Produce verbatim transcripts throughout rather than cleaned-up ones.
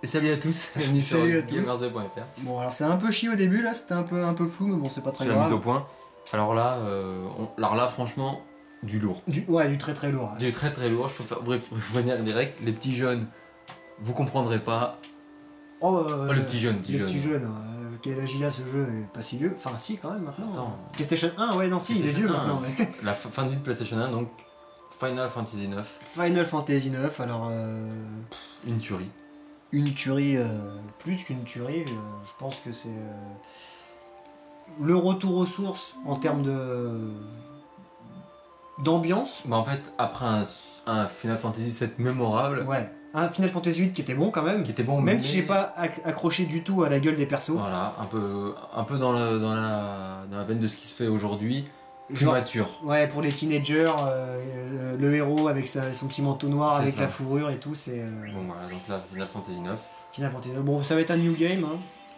Et salut à tous, bienvenue sur Salut à tous. gamersweb point F R. Bon, alors c'est un peu chiant au début là, c'était un peu, un peu flou, mais bon, c'est pas très C'est la mise grave. au point. Alors là, euh, on- alors là, franchement, du lourd. Du, ouais, du très très lourd. Du très très lourd, je peux faire bref, revenir direct. Les petits jeunes, vous comprendrez pas. Oh, euh, Oh, le petit jeune, petit le jeune. petit jeune, euh, quel âge il a ce jeu est pas si vieux. Enfin, si, quand même maintenant. Attends. PlayStation un, ouais, non, si, il est vieux PlayStation un. maintenant. Ouais. La f- fin de vie de PlayStation un, donc Final Fantasy neuf, Final Fantasy neuf, alors. Euh, une tuerie. une tuerie, euh, plus qu'une tuerie, euh, je pense que c'est. Euh, le retour aux sources en termes de. d'ambiance. Bah en fait, après un, un Final Fantasy sept mémorable, Ouais. Un Final Fantasy huit qui était bon quand même. qui était bon, Même mais- si j'ai pas acc- accroché du tout à la gueule des persos. Voilà, un peu, un peu dans, le, dans, la, dans la veine de ce qui se fait aujourd'hui, plus Genre- mature. Ouais, pour les teenagers, euh, euh, le héros avec sa- son petit manteau noir, C'est avec ça. la fourrure et tout, c'est euh, Bon voilà, donc là, Final Fantasy neuf. Final Fantasy. Bon, ça va être un new game. Hein.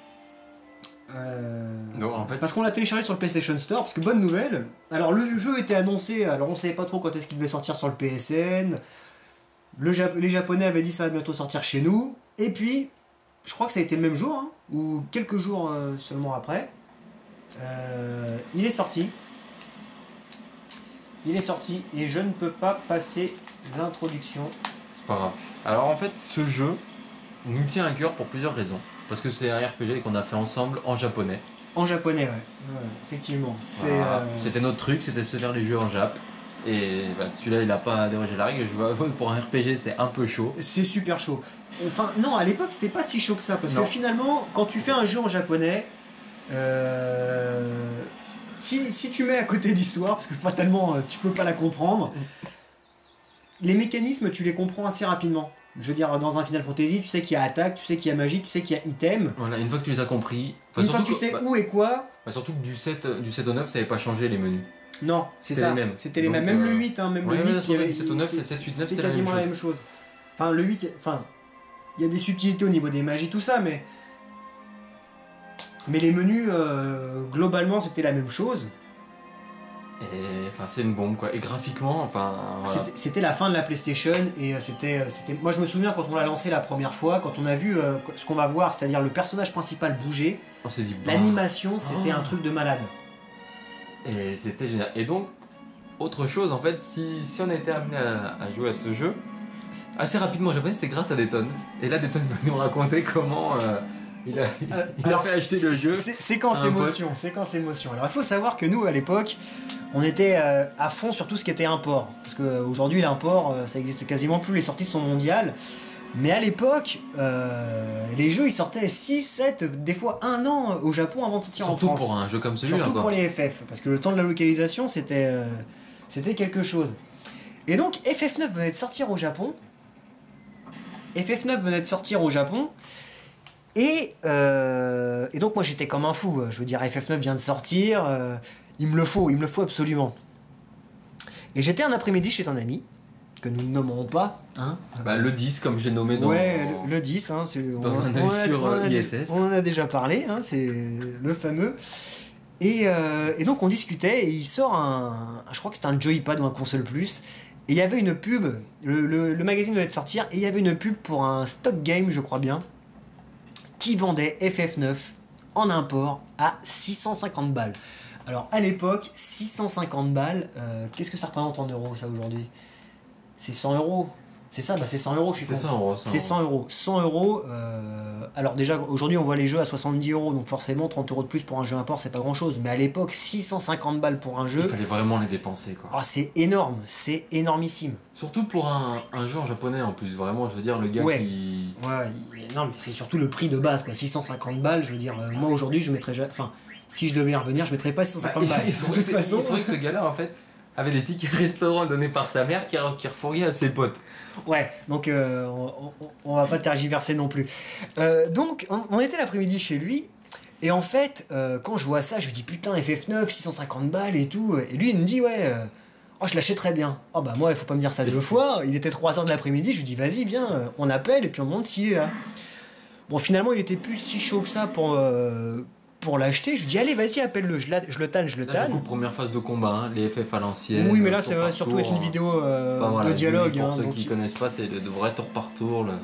Euh, Donc en fait, Parce qu'on l'a téléchargé sur le PlayStation Store, parce que bonne nouvelle. Alors le jeu était annoncé, alors on savait pas trop quand est-ce qu'il devait sortir sur le P S N. Le Jap- les Japonais avaient dit ça va bientôt sortir chez nous. Et puis, je crois que ça a été le même jour, hein, ou quelques jours euh, seulement après. Euh, il est sorti. Il est sorti et je ne peux pas passer l'introduction. c'est pas grave. Alors en fait, ce jeu nous tient à cœur pour plusieurs raisons. Parce que c'est un R P G qu'on a fait ensemble en japonais. En japonais, ouais. Ouais, effectivement. C'est, Voilà. euh, C'était notre truc, c'était se faire les jeux en jap. Et bah, celui-là, il a pas dérogé la règle. Je vois, pour un R P G, c'est un peu chaud. c'est super chaud. Enfin, non, à l'époque, c'était pas si chaud que ça. Parce Non. que finalement, quand tu fais un jeu en japonais, euh, si, si tu mets à côté d'histoire, parce que fatalement, euh, tu peux pas la comprendre, les mécanismes, tu les comprends assez rapidement. Je veux dire, dans un Final Fantasy, tu sais qu'il y a attaque, tu sais qu'il y a magie, tu sais qu'il y a item. Voilà, une fois que tu les as compris. enfin, Une fois surtout que tu sais bah, où et quoi, bah, surtout que du sept, du sept au neuf, ça n'avait pas changé les menus. non, c'est C'était ça. les mêmes. C'était les Donc, mêmes. Même euh, le huit, hein, même ouais, le ouais, huit, sur il y le avait- sept au neuf, c'est- le sept, huit, neuf, c'était c'était la même quasiment la chose. même chose. Enfin, le huit, enfin, il y a des subtilités au niveau des magies, tout ça, mais. Mais les menus, euh, globalement, c'était la même chose. Et enfin, c'est une bombe quoi. Et graphiquement, enfin. Voilà. C'était- C'était la fin de la PlayStation et euh, c'était, euh, c'était. Moi, je me souviens quand on l'a lancé la première fois, quand on a vu euh, ce qu'on va voir, c'est-à-dire le personnage principal bouger, On s'est dit. bah, l'animation, c'était Oh. un truc de malade. Et c'était génial. Et donc, autre chose, en fait, si, si on a été amené à, à jouer à ce jeu, assez rapidement en japonais, c'est grâce à Dayton. Et là, Dayton va nous raconter comment euh, il a, il Euh, a alors, fait acheter c'est- le jeu. c'est- Séquence à un émotion, séquence émotion. Alors il faut savoir que nous à l'époque, on était euh, à fond sur tout ce qui était import. Parce qu'aujourd'hui l'import, euh, ça existe quasiment plus, les sorties sont mondiales. Mais à l'époque, euh, les jeux ils sortaient six, sept, des fois un an au Japon avant de sortir en Surtout France. pour un jeu comme celui-là. Surtout quoi. pour les F F, parce que le temps de la localisation c'était euh, c'était quelque chose. Et donc F F neuf venait de sortir au Japon. F F neuf venait de sortir au Japon. Et, euh, et donc moi j'étais comme un fou. Je veux dire, F F neuf vient de sortir. euh, il me le faut, il me le faut absolument. Et j'étais un après-midi chez un ami, que nous ne nommerons pas. Hein, Bah, le dix, comme je l'ai nommé dans. ouais, le, le dix, hein, c'est- Dans on- un on œil a- sur, on en a- I S S. On en a déjà parlé, hein, c'est le fameux. Et, euh, et donc on discutait et il sort un, je crois que c'était un Joypad ou un console plus. Et il y avait une pub, le, le- le magazine venait de sortir, et il y avait une pub pour un stock game, je crois bien, qui vendait F F neuf en import à six cent cinquante balles. Alors à l'époque, six cent cinquante balles, euh, qu'est-ce que ça représente en euros ça aujourd'hui? C'est cent euros. C'est ça, bah c'est cent euros, je suis C'est con. cent euros. C'est cent euros. cent euros. euh, Alors, déjà, aujourd'hui, on voit les jeux à soixante-dix euros. Donc, forcément, trente euros de plus pour un jeu import, c'est pas grand chose. Mais à l'époque, six cent cinquante balles pour un Il jeu. fallait vraiment les dépenser quoi. Ah, c'est énorme. C'est énormissime. Surtout pour un, un jeu en japonais en plus. Vraiment, je veux dire, le gars Ouais. qui. Ouais, il- non, mais c'est surtout le prix de base. Quoi. six cent cinquante balles, je veux dire, euh, moi aujourd'hui, je mettrais. ja- Enfin, si je devais y revenir, je mettrais pas six cent cinquante balles. il De faudrait toute que- façon. il faudrait que ce gars-là, en fait, avait des tickets restaurants donnés par sa mère qui, qui refourguait à ses potes. Ouais, donc euh, on, on- on va pas tergiverser non plus. Euh, donc, on, on était l'après-midi chez lui, et en fait, euh, quand je vois ça, je lui dis putain, F F neuf, six cent cinquante balles et tout. Et lui, il me dit ouais, euh, oh, je l'achèterais bien. Oh bah, moi, il faut pas me dire ça deux fois. Il était trois heures de l'après-midi, je lui dis vas-y, viens, euh, on appelle et puis on demande s'il est là. Bon, finalement, il était plus si chaud que ça pour, euh, pour l'acheter. Je lui dis allez, vas-y, appelle-le, je, la- je le tanne, je le Là, tanne. du coup, première phase de combat, hein, les F F à l'ancienne. Oui, mais là, tour ça va par surtout tour, être une hein. vidéo euh, Enfin, voilà, de dialogue. Pour hein, ceux donc qui il- connaissent pas, c'est le, de vrais tour par tour. Le...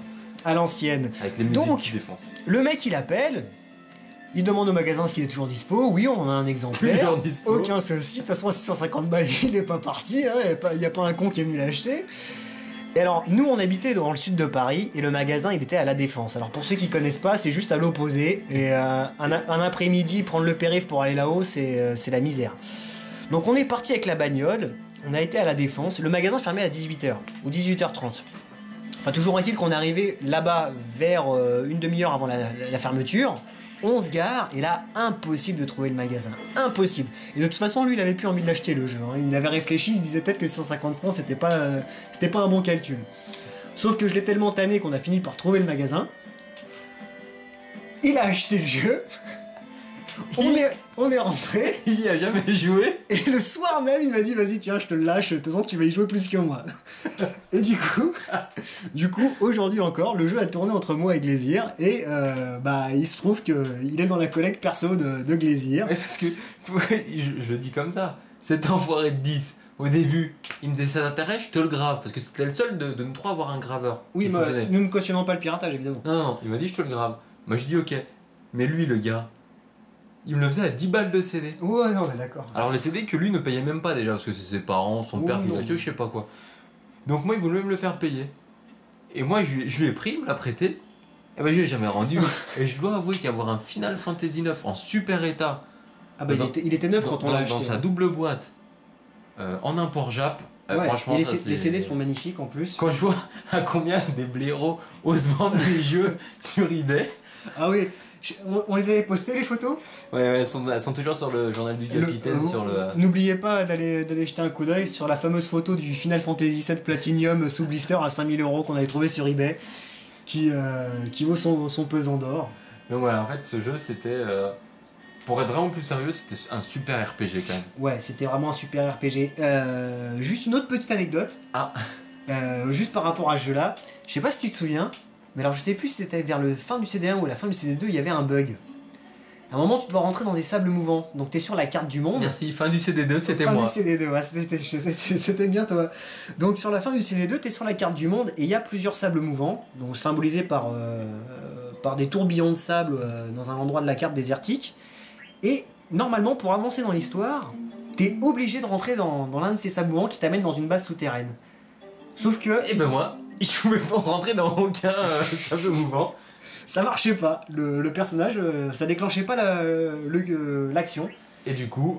À l'ancienne. Avec les musiques Donc, qui défoncent. Le mec il appelle, il demande au magasin s'il est toujours dispo. Oui, on a un exemplaire. Toujours dispo. Aucun souci. De toute façon, à six cent cinquante balles, il est pas parti. Il hein, n'y a, a pas un con qui est venu l'acheter. Et alors, nous, on habitait dans le sud de Paris et le magasin, il était à La Défense. Alors, pour ceux qui connaissent pas, c'est juste à l'opposé. Et euh, un, un après-midi, prendre le périph' pour aller là-haut, c'est euh, c'est la misère. Donc, on est parti avec la bagnole. On a été à La Défense. Le magasin fermait à dix-huit heures ou dix-huit heures trente. Enfin, toujours est-il qu'on est arrivé là-bas vers euh, une demi-heure avant la, la, la fermeture. On se gare et là, impossible de trouver le magasin. Impossible. Et de toute façon, lui, il avait plus envie de l'acheter le jeu. Hein. Il avait réfléchi, il se disait peut-être que cent cinquante francs, c'était pas, euh, c'était pas un bon calcul. Sauf que je l'ai tellement tanné qu'on a fini par trouver le magasin. Il a acheté le jeu. On est, on est rentré. Il y a jamais joué. Et le soir même, il m'a dit vas-y, tiens, je te le lâche. De toute façon, tu vas y jouer plus que moi. Et du coup, du coup, aujourd'hui encore, le jeu a tourné entre moi et Glaisir. Et euh, bah, il se trouve qu'il est dans la collecte perso de, de Glaisir. Ouais, parce que, faut- je, je le dis comme ça, cet enfoiré de dix, au début, il me disait ça t'intéresse, je te le grave. Parce que c'était le seul de, de nous trois à avoir un graveur. Oui, qui mais fonctionnait. nous ne cautionnons pas le piratage, évidemment. Non, non, il m'a dit je te le grave. Moi je dis ok. Mais lui, le gars, il me le faisait à dix balles de C D. Ouais, non, mais d'accord. Alors les C D que lui ne payait même pas déjà, parce que c'est ses parents, son Oh père qui non. l'a acheté, je sais pas quoi. Donc moi il voulait même le faire payer. Et moi je, lui- je lui ai pris, il me l'a prêté, et ben je lui ai jamais rendu. Et je dois avouer qu'avoir un Final Fantasy neuf en super état, Ah bah, Dans- il, était, il était neuf dans, quand on dans- l'a acheté. dans sa hein. double boîte, euh, en import Jap, euh, Ouais, franchement et les, ça C- c'est... les C D sont magnifiques en plus. Quand je vois à combien des blaireaux osent vendre des jeux sur eBay. Ah oui, je- on, on les avait postés les photos. Ouais, ouais, elles sont, elles sont toujours sur le journal du Le- capitaine, euh, sur le... N'oubliez pas d'aller d'aller jeter un coup d'œil sur la fameuse photo du Final Fantasy sept Platinum sous blister à cinq mille euros qu'on avait trouvé sur eBay, qui, euh, qui vaut son, son pesant d'or. Donc voilà, en fait ce jeu c'était... euh, Pour être vraiment plus sérieux, c'était un super R P G quand même. Ouais, c'était vraiment un super R P G. Euh, juste une autre petite anecdote. Ah. Euh, juste par rapport à ce jeu-là. Je sais pas si tu te souviens, mais alors je sais plus si c'était vers le fin du C D un ou la fin du C D deux, il y avait un bug. À un moment, tu dois rentrer dans des sables mouvants. Donc t'es sur la carte du monde. Merci, fin du C D deux, c'était Fin moi. du C D deux, ouais, c'était- c'était c'était bien toi. Donc sur la fin du C D deux, t'es sur la carte du monde et il y a plusieurs sables mouvants, donc symbolisés par, euh, par des tourbillons de sable euh, dans un endroit de la carte désertique. Et normalement, pour avancer dans l'histoire, t'es obligé de rentrer dans, dans l'un de ces sables mouvants qui t'amène dans une base souterraine. Sauf que Et ben moi, je pouvais pas rentrer dans aucun euh, sable mouvant. ça marchait pas. Le, le personnage, euh, ça déclenchait pas la- le- euh, l'action. Et du coup,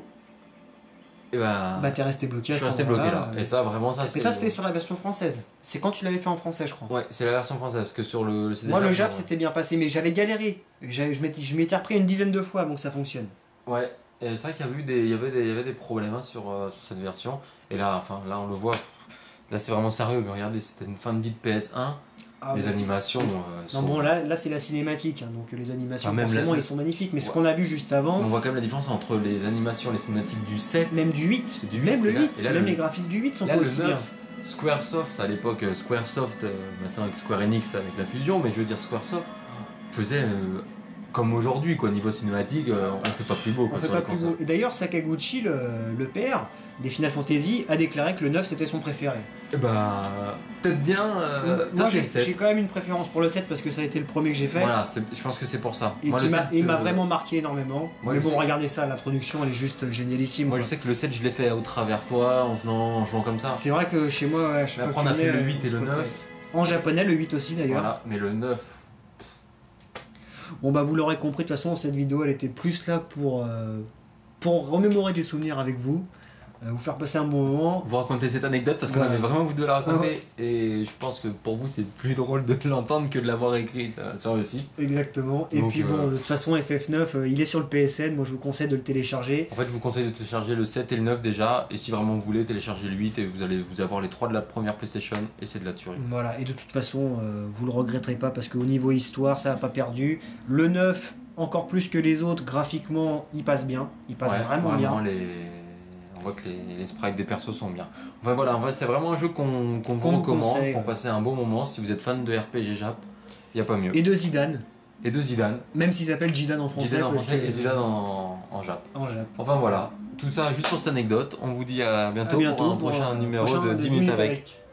et ben, Bah t'es resté bloqué je à suis ce resté bloqué là. moment-là. Et ça, vraiment, ça Mais c'est. ça, c'était sur la version française. C'est quand tu l'avais fait en français, je crois. Ouais, c'est la version française, parce que sur le, le C D. Moi, le Jap, Jap, non. c'était bien passé, mais j'avais galéré. J'avais- Je m'étais je m'étais repris une dizaine de fois avant que ça fonctionne. Ouais, et c'est vrai qu'il y, a eu des- il y, avait des, il y avait des problèmes hein, sur, euh, sur cette version. Et là, enfin, là on le voit. Là c'est vraiment sérieux, mais regardez, c'était une fin de vie de P S un. Ah, les ouais. animations euh, sont. Non, bon, là, là c'est la cinématique, hein, donc les animations, Ah, même forcément, la- ils sont magnifiques. Mais ce Ouais. qu'on a vu juste avant, On voit quand même la différence entre les animations, les cinématiques du sept. même du huit, Du huit, même le et là- huit, et là, même le- les graphismes du huit sont Là, pas le aussi bien. neuf, Squaresoft, à l'époque euh, Squaresoft, euh, maintenant avec Square Enix avec la fusion, mais je veux dire Squaresoft faisait euh, comme aujourd'hui, quoi, niveau cinématique, euh, on fait pas plus beau On quoi, fait sur pas les plus consoles. beau. Et d'ailleurs, Sakaguchi, le, le père des Final Fantasy, a déclaré que le neuf c'était son préféré. Et bah, peut-être bien. Euh, Moi, toi, t'es j'ai le sept. j'ai quand même une préférence pour le sept parce que ça a été le premier que j'ai fait. Voilà, c'est- je pense que c'est pour ça. Et Moi, qui le m'a sept, et il m'a euh, vraiment marqué énormément. moi, Mais je bon, sais- regardez ça, l'introduction elle est juste génialissime. Moi, je quoi. sais que le sept, je l'ai fait au travers toi, en venant, en jouant comme ça. C'est vrai que chez moi, ouais, à chaque Mais fois après, on que a tu fait mets, le euh, huit et le faut neuf. que- En japonais, le huit aussi d'ailleurs. Voilà, mais le neuf. Bon bah vous l'aurez compris, de toute façon cette vidéo elle était plus là pour, euh, pour remémorer des souvenirs avec vous, euh, vous faire passer un bon moment. Vous racontez cette anecdote parce qu'on Ouais. avait vraiment voulu la raconter et je pense que pour vous c'est plus drôle de l'entendre que de l'avoir écrite euh, sur le site. Exactement. Et Donc, puis euh, bon, de toute façon F F neuf, euh, il est sur le P S N, moi je vous conseille de le télécharger. En fait, je vous conseille de télécharger le sept et le neuf déjà, et si vraiment vous voulez, télécharger le huit et vous allez vous avoir les trois de la première PlayStation et c'est de la tuerie. Voilà, et de toute façon, euh, vous le regretterez pas parce qu'au niveau histoire, ça n'a pas perdu. Le neuf, encore plus que les autres, graphiquement, il passe bien. Il passe Ouais, vraiment bien. les... On voit que les, les sprites des persos sont bien. Enfin voilà, en fait, c'est vraiment un jeu qu'on qu'on vous Qu'on vous recommande conseille, pour ouais. passer un bon moment. Si vous êtes fan de R P G Jap, il n'y a pas mieux. Et de Zidane, Et de Zidane. même s'il s'appelle Zidane en français. Zidane en parce français que- et Zidane en, en Jap. en Jap. Enfin voilà, tout ça juste pour cette anecdote. On vous dit à bientôt, À bientôt pour un pour prochain un numéro prochain de dix minutes avec.